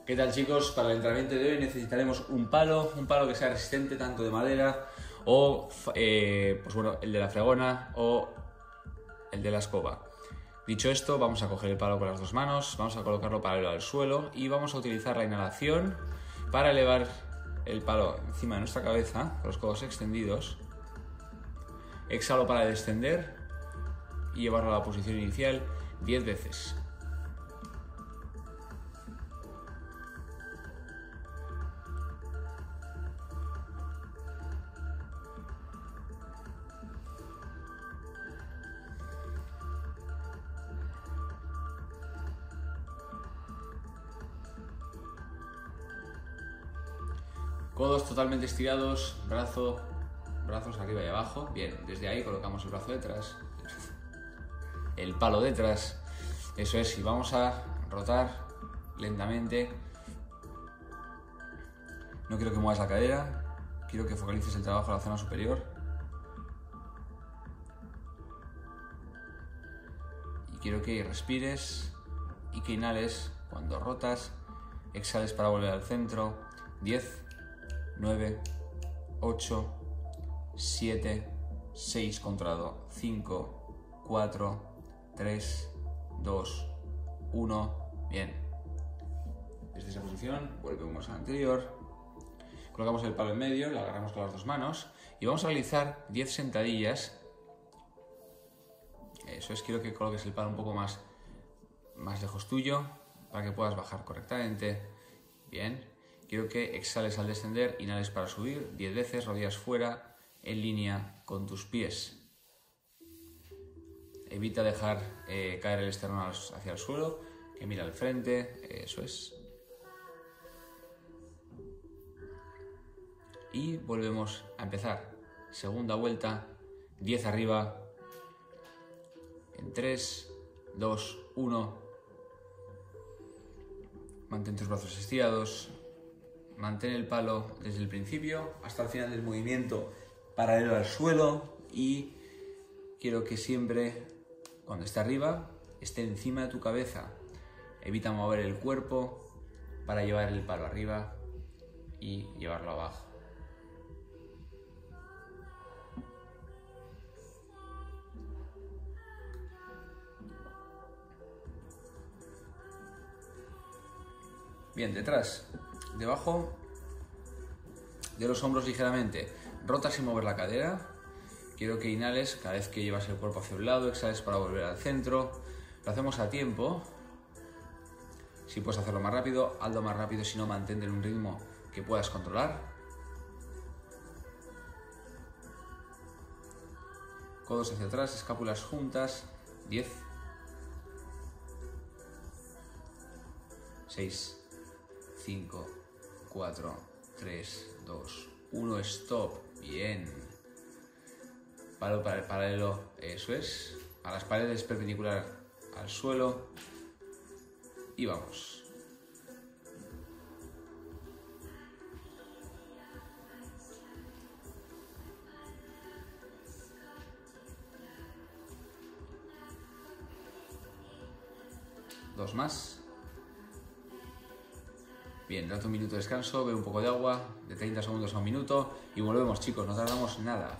¿Qué tal, chicos? Para el entrenamiento de hoy necesitaremos un palo que sea resistente tanto de madera o pues bueno, el de la fregona o el de la escoba. Dicho esto, vamos a coger el palo con las dos manos, vamos a colocarlo paralelo al suelo y vamos a utilizar la inhalación para elevar el palo encima de nuestra cabeza con los codos extendidos. Exhalo para descender y llevarlo a la posición inicial 10 veces. Codos totalmente estirados, brazos arriba y abajo. Bien, desde ahí colocamos el brazo detrás, el palo detrás. Eso es, y vamos a rotar lentamente. No quiero que muevas la cadera, quiero que focalices el trabajo en la zona superior. Y quiero que respires y que inhales cuando rotas, exhales para volver al centro. 10, 9, 8, 7, 6 controlado, 5, 4, 3, 2, 1, bien. Desde esa posición volvemos a la anterior, colocamos el palo en medio, lo agarramos con las dos manos y vamos a realizar 10 sentadillas. Eso es, quiero que coloques el palo un poco más lejos tuyo para que puedas bajar correctamente. Bien. Quiero que exhales al descender, inhales para subir 10 veces, rodillas fuera, en línea con tus pies. Evita dejar caer el esternón hacia el suelo, que mira al frente, eso es. Y volvemos a empezar. Segunda vuelta, 10 arriba, en 3, 2, 1. Mantén tus brazos estirados. Mantén el palo desde el principio hasta el final del movimiento paralelo al suelo y quiero que siempre, cuando esté arriba, esté encima de tu cabeza. Evita mover el cuerpo para llevar el palo arriba y llevarlo abajo. Bien, detrás. Debajo de los hombros ligeramente, rota sin mover la cadera. Quiero que inhales cada vez que llevas el cuerpo hacia un lado, exhales para volver al centro. Lo hacemos a tiempo. Si puedes hacerlo más rápido, hazlo más rápido, si no, mantén en un ritmo que puedas controlar. Codos hacia atrás, escápulas juntas. 10, 6, 5, 4, 3, 2, 1, stop. Bien. Palo paralelo, eso es. A las paredes, perpendicular al suelo. Y vamos. Dos más. Bien, date un minuto de descanso, bebe un poco de agua, de 30 segundos a un minuto y volvemos, chicos, no tardamos nada.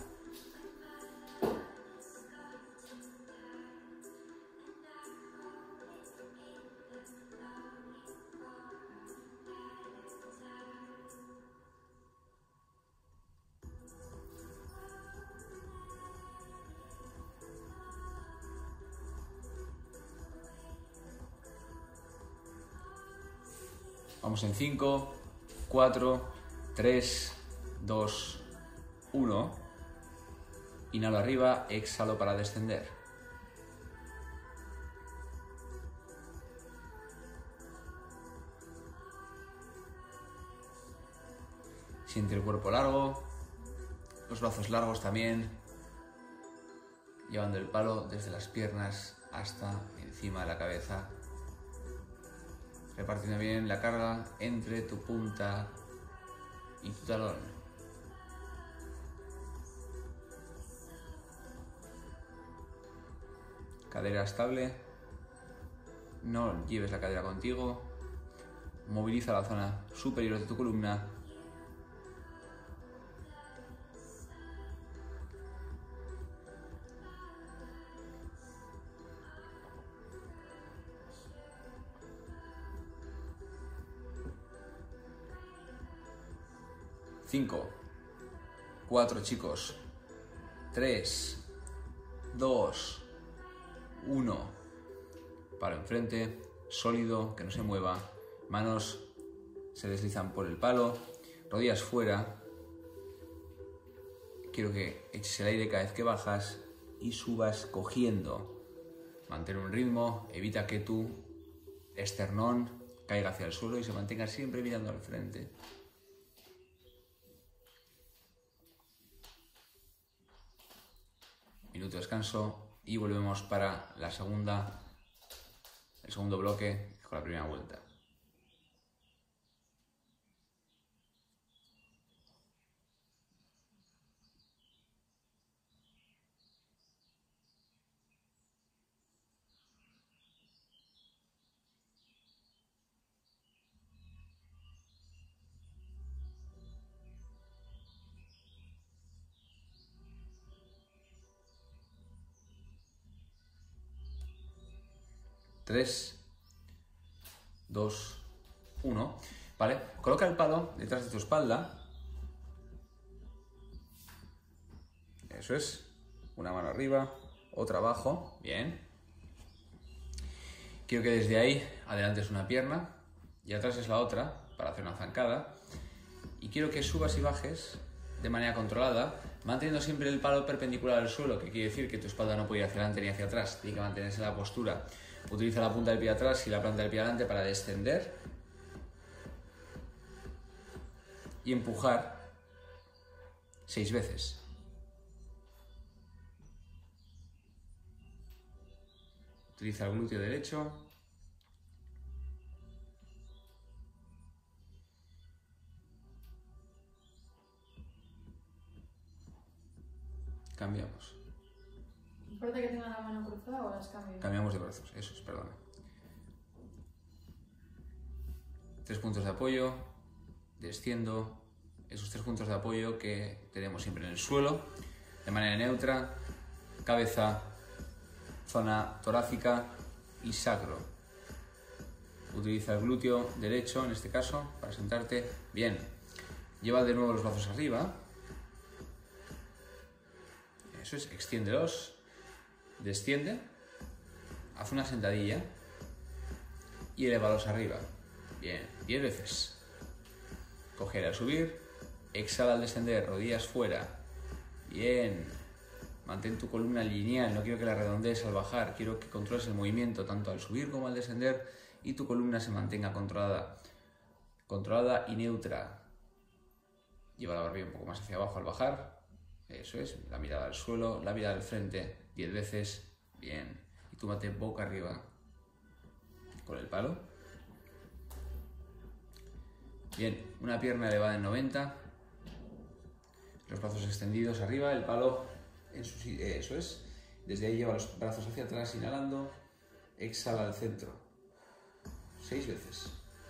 Vamos en 5, 4, 3, 2, 1. Inhalo arriba, exhalo para descender. Siente el cuerpo largo, los brazos largos también, llevando el palo desde las piernas hasta encima de la cabeza. Repartiendo bien la carga entre tu punta y tu talón. Cadera estable. No lleves la cadera contigo. moviliza la zona superior de tu columna. Cinco, 4 chicos, 3, 2, 1, palo enfrente, sólido, que no se mueva, manos se deslizan por el palo, rodillas fuera, quiero que eches el aire cada vez que bajas y subas cogiendo, mantén un ritmo, evita que tu esternón caiga hacia el suelo y se mantenga siempre mirando al frente. Minuto de descanso y volvemos para el segundo bloque con la primera vuelta. Tres, 2, 1. ¿Vale? Coloca el palo detrás de tu espalda. Eso es. Una mano arriba, otra abajo. Bien. Quiero que desde ahí adelante es una pierna y atrás es la otra para hacer una zancada. Y quiero que subas y bajes de manera controlada, manteniendo siempre el palo perpendicular al suelo, que quiere decir que tu espalda no puede ir hacia adelante ni hacia atrás, tiene que mantenerse en la postura. Utiliza la punta del pie atrás y la planta del pie adelante para descender y empujar 6 veces. Utiliza el glúteo derecho. Cambiamos. ¿Importa que tenga la mano cruzada o las cambio? Cambiamos de brazos, eso es, perdona. 3 puntos de apoyo, desciendo, esos 3 puntos de apoyo que tenemos siempre en el suelo, de manera neutra, cabeza, zona torácica y sacro. Utiliza el glúteo derecho, en este caso, para sentarte. Bien, lleva de nuevo los brazos arriba. Eso es, extiéndelos, desciende, haz una sentadilla y elévalos arriba. Bien, 10 veces. Coger al subir, exhala al descender, rodillas fuera. Bien, mantén tu columna lineal, no quiero que la redondees al bajar, quiero que controles el movimiento tanto al subir como al descender y tu columna se mantenga controlada y neutra. Lleva la barbilla un poco más hacia abajo al bajar. Eso es, la mirada al suelo, la mirada al frente, 10 veces, bien. Y tú mate boca arriba con el palo. Bien, una pierna elevada en 90, los brazos extendidos arriba, el palo en su sitio, eso es. Desde ahí lleva los brazos hacia atrás, inhalando, exhala al centro, 6 veces.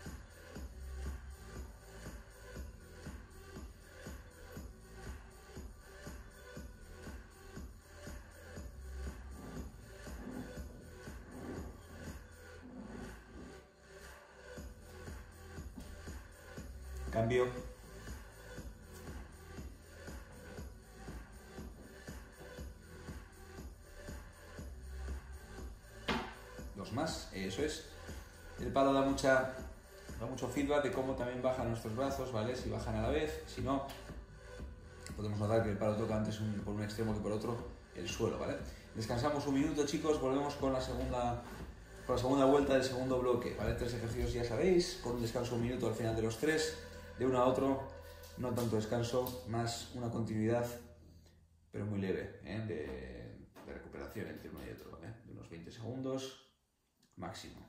Cambio. Dos más, eso es. El palo da mucho feedback de cómo también bajan nuestros brazos, ¿vale? Si bajan a la vez, si no, podemos notar que el palo toca antes por un extremo que por otro el suelo, ¿vale? Descansamos un minuto, chicos, volvemos con la segunda vuelta del segundo bloque, ¿vale? 3 ejercicios, ya sabéis, con un descanso un minuto al final de los 3. De uno a otro, no tanto descanso, más una continuidad, pero muy leve, de recuperación entre uno y otro, ¿vale? De unos 20 segundos máximo.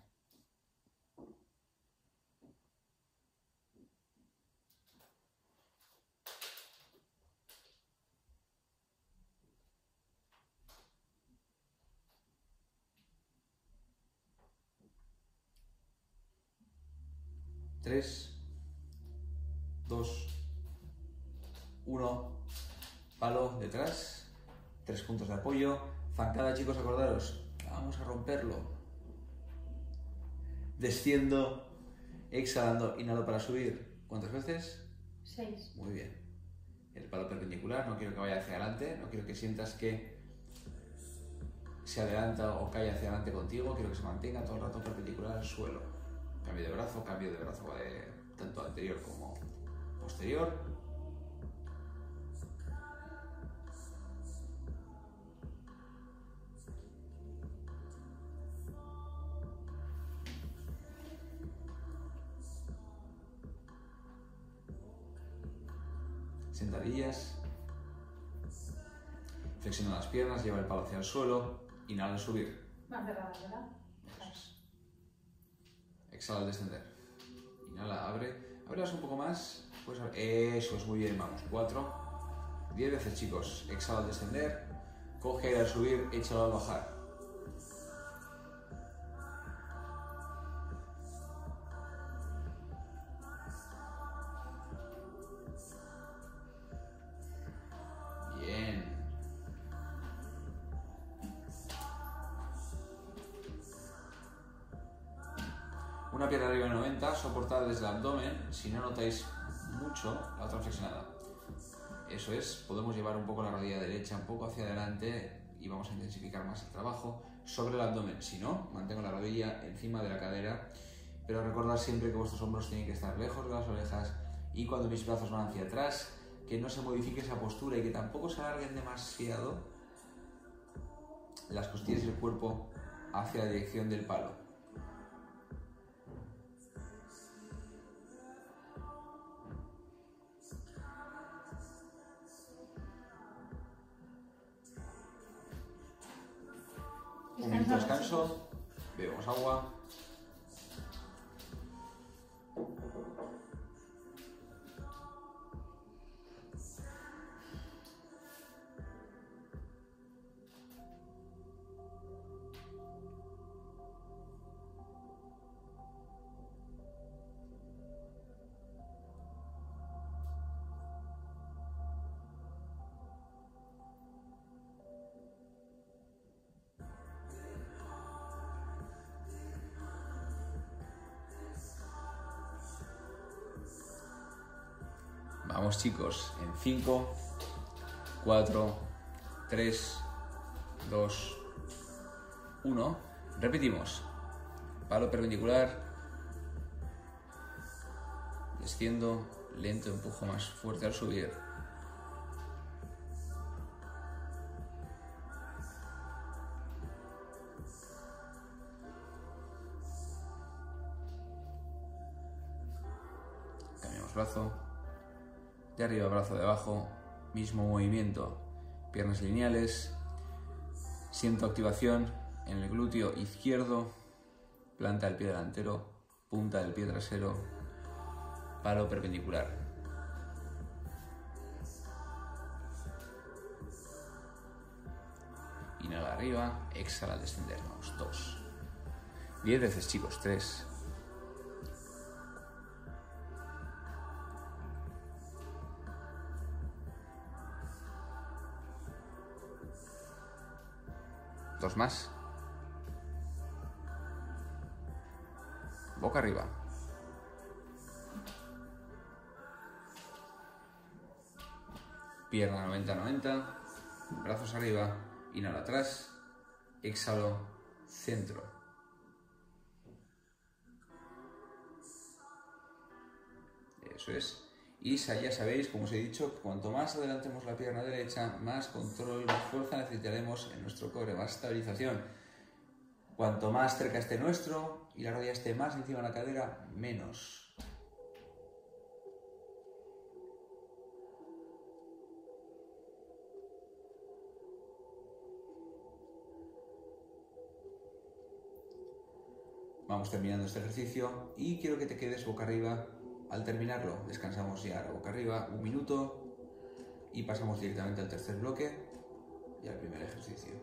3, 2, 1, palo detrás, 3 puntos de apoyo, zancada chicos, acordaros, vamos a romperlo, desciendo, exhalando, inhalo para subir, ¿cuántas veces? 6. Muy bien, el palo perpendicular, no quiero que vaya hacia adelante, no quiero que sientas que se adelanta o cae hacia adelante contigo, quiero que se mantenga todo el rato perpendicular al suelo, cambio de brazo, tanto anterior como posterior. Sentadillas. Flexiona las piernas, lleva el palo hacia el suelo, inhala al subir. Más cerradas, ¿verdad? Exhala al descender. Inhala, ábrelas un poco más. Pues eso es, muy bien, vamos. 4, 10 veces chicos. Exhala al descender, coge aire al subir, échalo al bajar. Bien. Una pierna arriba en 90, soportada desde el abdomen. Si no notáis mucho, la otra flexionada. Eso es, podemos llevar un poco la rodilla derecha un poco hacia adelante y vamos a intensificar más el trabajo sobre el abdomen. Si no, mantengo la rodilla encima de la cadera, pero recordad siempre que vuestros hombros tienen que estar lejos de las orejas y cuando mis brazos van hacia atrás, que no se modifique esa postura y que tampoco se alarguen demasiado las costillas y el cuerpo hacia la dirección del palo. Un minuto de descanso, bebemos agua. Vamos chicos, en 5, 4, 3, 2, 1. Repetimos. Palo perpendicular. Desciendo, lento, empujo más fuerte al subir. Cambiamos brazo. De arriba, brazo de abajo, mismo movimiento, piernas lineales, siento activación en el glúteo izquierdo, planta del pie delantero, punta del pie trasero, palo perpendicular. Inhala arriba, exhala al descender, vamos, 2. 10 veces chicos, 3. 2 más. Boca arriba. Pierna 90-90. Brazos arriba. Inhalo atrás. Exhalo. Centro. Eso es. Y ya sabéis, como os he dicho, cuanto más adelantemos la pierna derecha, más control, más fuerza necesitaremos en nuestro core, más estabilización. Cuanto más cerca esté nuestro y la rodilla esté más encima de la cadera, menos. Vamos terminando este ejercicio y quiero que te quedes boca arriba. Al terminarlo, descansamos ya boca arriba 1 minuto y pasamos directamente al tercer bloque y al primer ejercicio.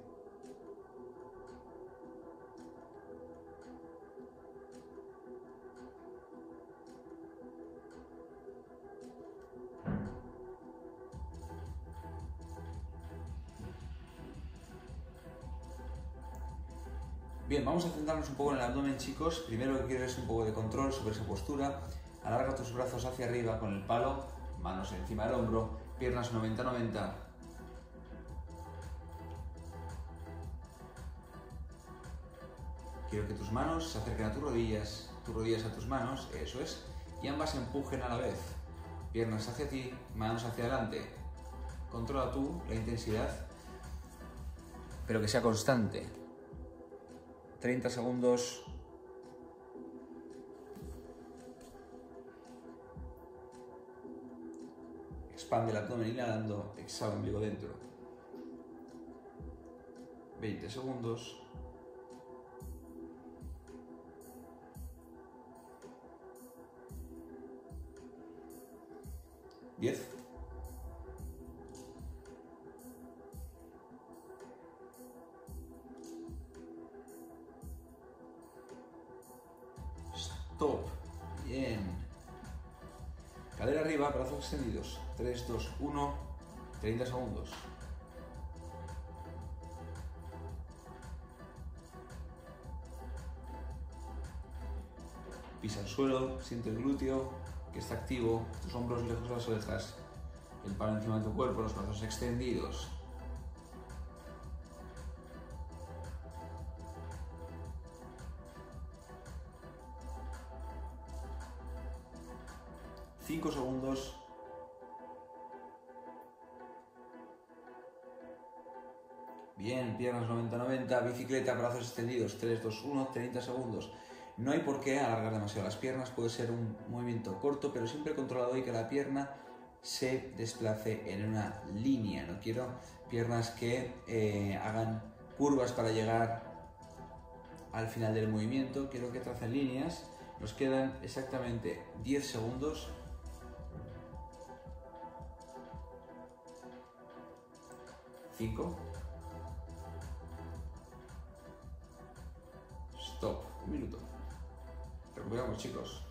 Bien, vamos a centrarnos un poco en el abdomen, chicos. Primero lo que quiero es un poco de control sobre esa postura. Alarga tus brazos hacia arriba con el palo, manos encima del hombro, piernas 90-90. Quiero que tus manos se acerquen a tus rodillas a tus manos, eso es, y ambas empujen a la vez. Piernas hacia ti, manos hacia adelante. Controla tú la intensidad, pero que sea constante. 30 segundos. Expande el abdomen inhalando, exhala ombligo dentro. 20 segundos. ¿10? Stop. Bien. Cadera arriba, brazos extendidos. 3, 2, 1. 30 segundos. Pisa el suelo, siente el glúteo que está activo, tus hombros lejos de las orejas, el palo encima de tu cuerpo, los brazos extendidos. Cinco segundos. Bien, piernas 90-90, bicicleta, brazos extendidos, 3, 2, 1, 30 segundos. No hay por qué alargar demasiado las piernas, puede ser un movimiento corto, pero siempre controlado y que la pierna se desplace en una línea. No quiero piernas que hagan curvas para llegar al final del movimiento, quiero que tracen líneas. Nos quedan exactamente 10 segundos. 5. Stop. Un minuto. Recuperamos, chicos.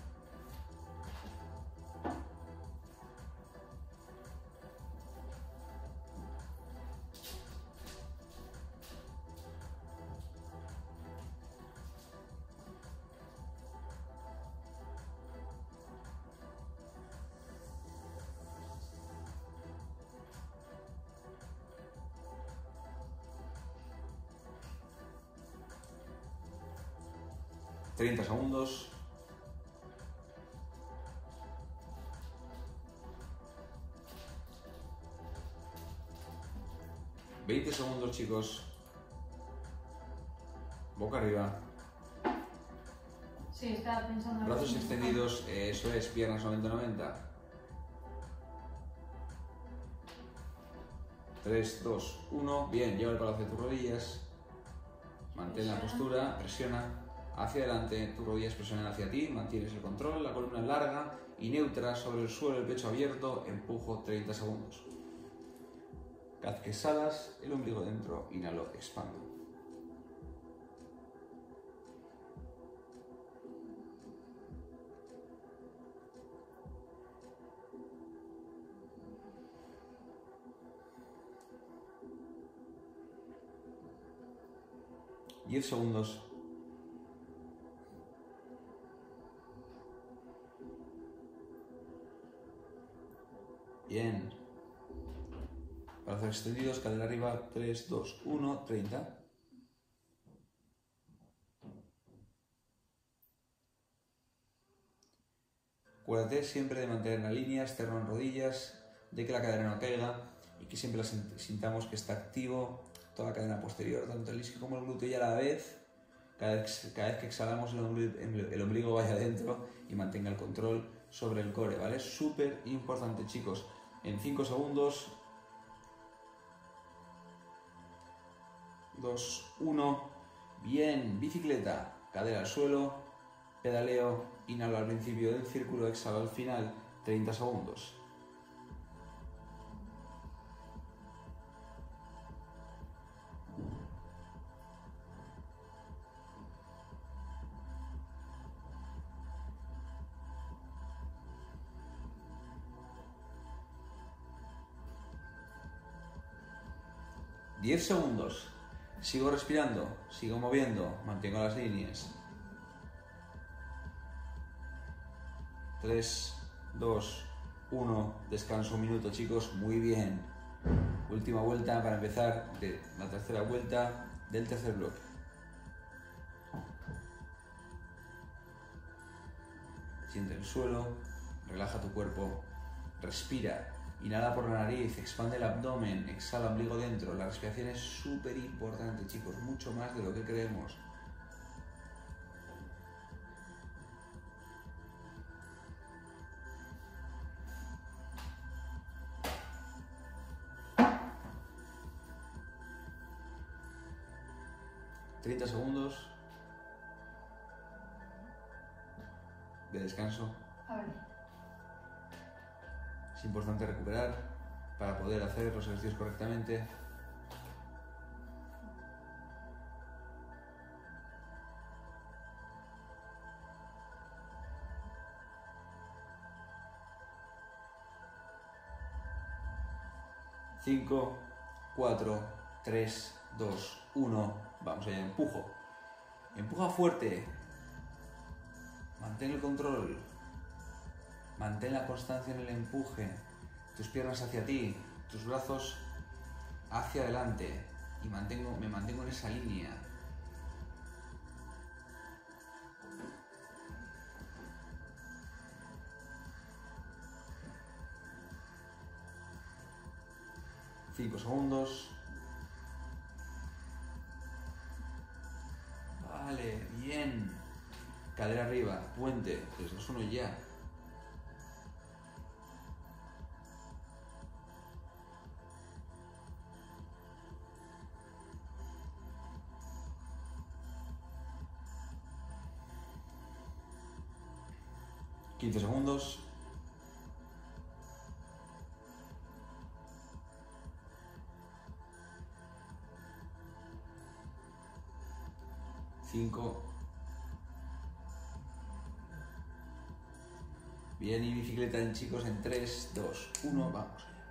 ...30 segundos... 20 segundos, chicos. Boca arriba. Sí, estaba pensando... Brazos extendidos, eso es, piernas 90-90. 3, 2, 1. Bien, lleva el palo hacia tus rodillas. Mantén la postura, presiona hacia adelante, tus rodillas presionan hacia ti, mantienes el control, la columna larga y neutra sobre el suelo, el pecho abierto, empujo 30 segundos. Cada vez que exhalas, el ombligo dentro, inhalo, expando. ...10 segundos... Bien. Brazos extendidos, cadera arriba, 3, 2, 1, 30. Acuérdate siempre de mantener la línea, esternón en rodillas, de que la cadera no caiga y que siempre sintamos que está activo toda la cadena posterior, tanto el isquio como el glúteo, y a la vez, cada vez que exhalamos, el ombligo vaya adentro y mantenga el control sobre el core, ¿vale? Súper importante, chicos. En 5 segundos. 2, 1. Bien, bicicleta, cadera al suelo, pedaleo, inhalo al principio del círculo, exhalo al final, 30 segundos. ...10 segundos... Sigo respirando, sigo moviendo, mantengo las líneas. 3, 2, 1, descanso un minuto, chicos, muy bien. Última vuelta para empezar de la tercera vuelta del tercer bloque. Siente el suelo, relaja tu cuerpo, respira, inhala por la nariz, expande el abdomen, exhala ombligo dentro. La respiración es súper importante, chicos, mucho más de lo que creemos. ...30 segundos de descanso. A ver. Es importante recuperar para poder hacer los ejercicios correctamente. Cinco, 4, 3, 2, 1. Vamos allá, empujo. Empuja fuerte. Mantén el control. Mantén la constancia en el empuje. Tus piernas hacia ti, tus brazos hacia adelante. Y me mantengo en esa línea. Cinco segundos. Vale, bien. Cadera arriba, puente. 3, 2, 1 ya. ...15 segundos... ...5... Bien, y bicicleta en chicos en 3, 2, 1, vamos allá.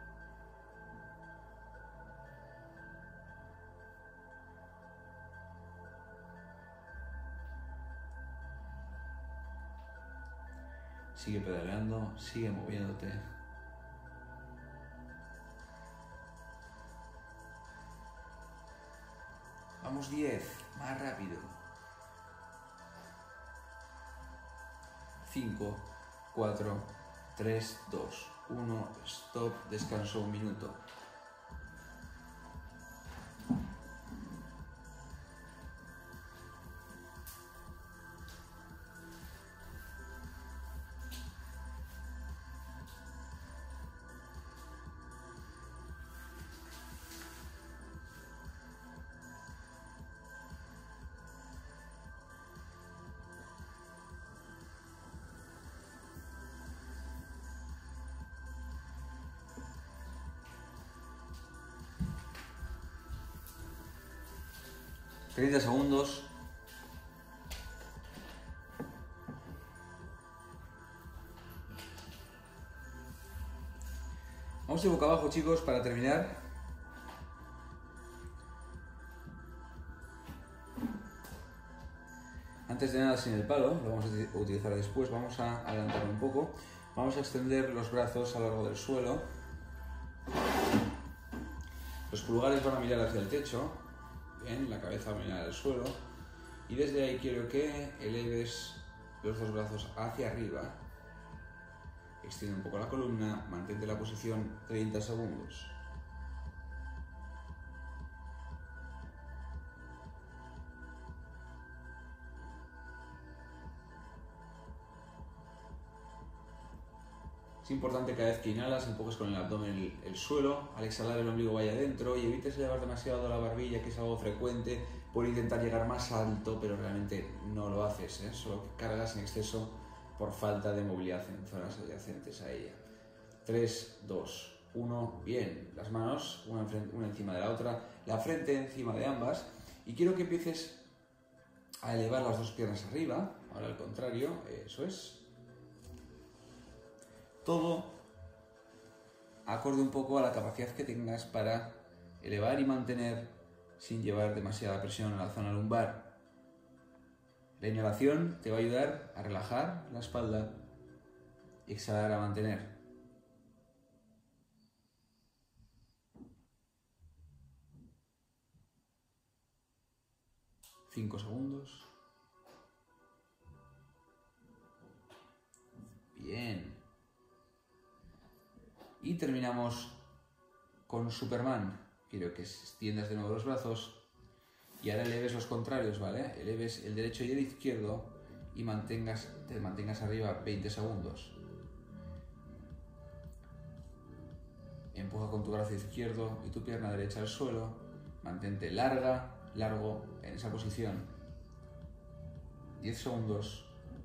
Sigue pedaleando, sigue moviéndote. Vamos 10, más rápido. 5, 4, 3, 2, 1, stop, descanso un minuto. ...30 segundos... Vamos de boca abajo, chicos, para terminar. Antes de nada, sin el palo, lo vamos a utilizar después. Vamos a adelantar un poco. Vamos a extender los brazos a lo largo del suelo. Los pulgares van a mirar hacia el techo. Bien, la cabeza va a mirar al suelo. Y desde ahí quiero que eleves los dos brazos hacia arriba. Extiende un poco la columna, mantente la posición 30 segundos. Es importante cada vez que inhalas empujes con el abdomen el suelo, al exhalar el ombligo vaya adentro y evites elevar demasiado la barbilla, que es algo frecuente, por intentar llegar más alto, pero realmente no lo haces, ¿eh? Solo cargas en exceso por falta de movilidad en zonas adyacentes a ella. 3, 2, 1, bien, las manos una encima de la otra, la frente encima de ambas, y quiero que empieces a elevar las dos piernas arriba, ahora al contrario, eso es. Todo acorde un poco a la capacidad que tengas para elevar y mantener sin llevar demasiada presión a la zona lumbar. La inhalación te va a ayudar a relajar la espalda y exhalar a mantener. 5 segundos. Bien. Y terminamos con Superman. Quiero que extiendas de nuevo los brazos y ahora eleves los contrarios, ¿vale? Eleves el derecho y el izquierdo y te mantengas arriba 20 segundos. Empuja con tu brazo izquierdo y tu pierna derecha al suelo. Mantente largo en esa posición. 10 segundos.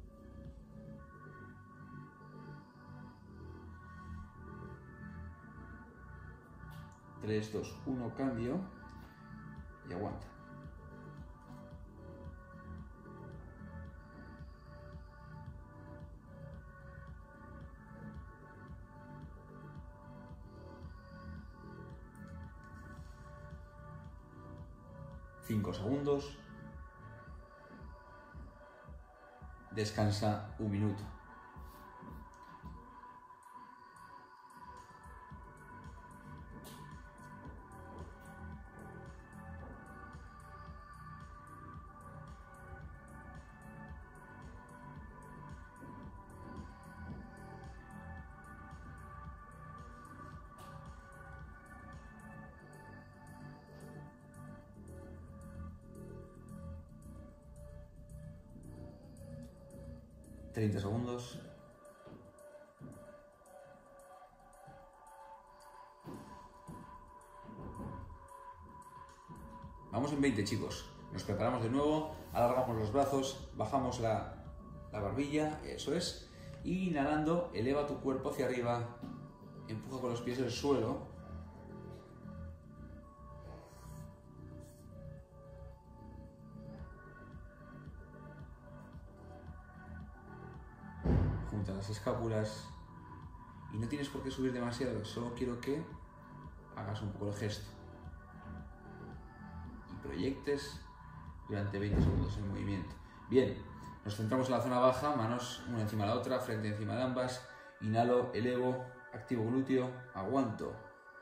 3, 2, 1, cambio y aguanta. Cinco segundos. Descansa 1 minuto. $30 segundos. Vamos en 20, chicos. Nos preparamos de nuevo, alargamos los brazos, bajamos la barbilla, eso es. Y inhalando, eleva tu cuerpo hacia arriba, empuja con los pies el suelo. Junta las escápulas y no tienes por qué subir demasiado, solo quiero que hagas un poco el gesto y proyectes durante 20 segundos el movimiento. Bien, nos centramos en la zona baja, manos una encima de la otra, frente encima de ambas. Inhalo, elevo, activo glúteo, aguanto.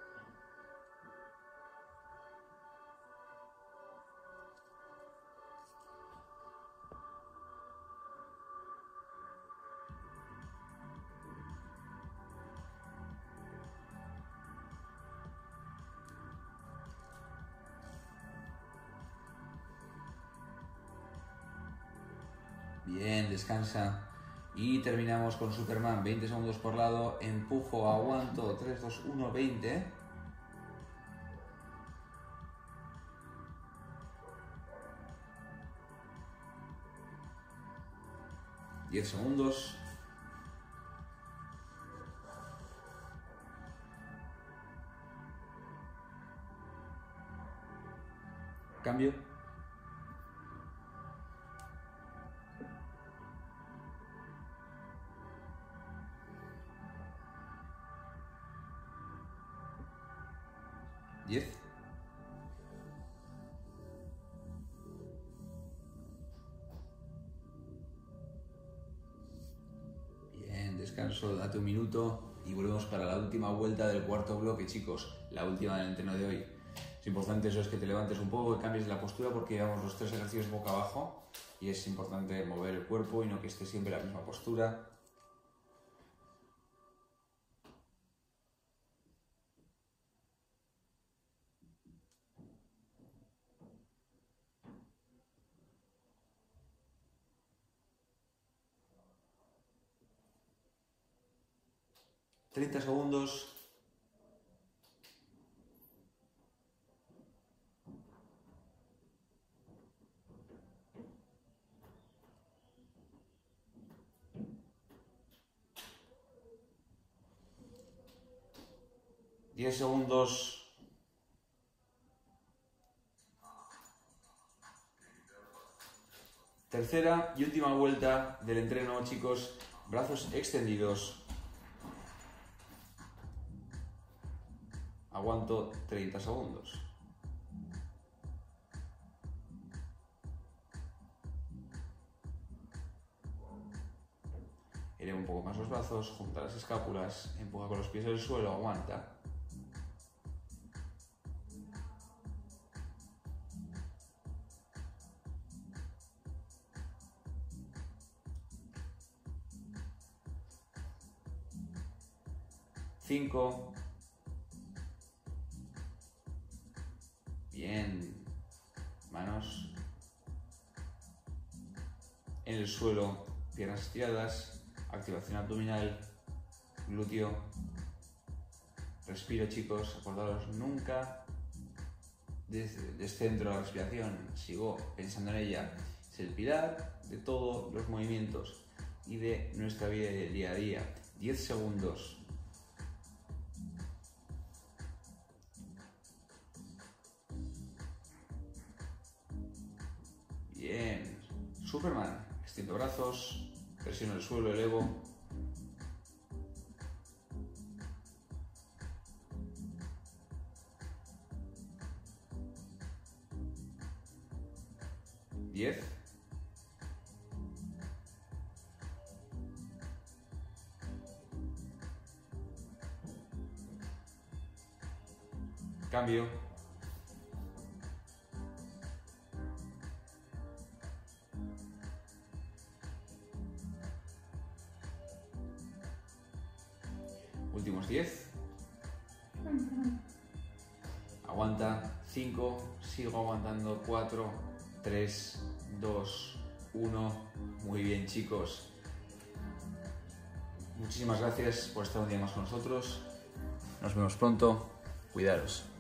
Bien, descansa. Y terminamos con Superman, 20 segundos por lado, empujo, aguanto, 3, 2, 1, 20. $10 segundos. Cambio. $10. Bien, descanso, date 1 minuto y volvemos para la última vuelta del cuarto bloque, chicos. La última del entreno de hoy. Es importante eso, es que te levantes un poco, que cambies la postura porque llevamos los 3 ejercicios boca abajo y es importante mover el cuerpo y no que esté siempre en la misma postura. $30 segundos. $10 segundos. Tercera y última vuelta del entreno, chicos. Brazos extendidos. Aguanto 30 segundos. Eleva un poco más los brazos, junta las escápulas, empuja con los pies del suelo, aguanta. Cinco. Bien. Manos en el suelo, piernas estiradas, activación abdominal, glúteo. Respiro, chicos, acordaros, nunca descentro la respiración, sigo pensando en ella. Es el pilar de todos los movimientos y de nuestra vida del día a día. 10 segundos. Bien. Superman. Extiendo brazos, presiono el suelo, elevo. Diez. Cambio. Últimos 10. Aguanta. 5. Sigo aguantando. 4, 3, 2, 1. Muy bien, chicos. Muchísimas gracias por estar un día más con nosotros. Nos vemos pronto. Cuidaros.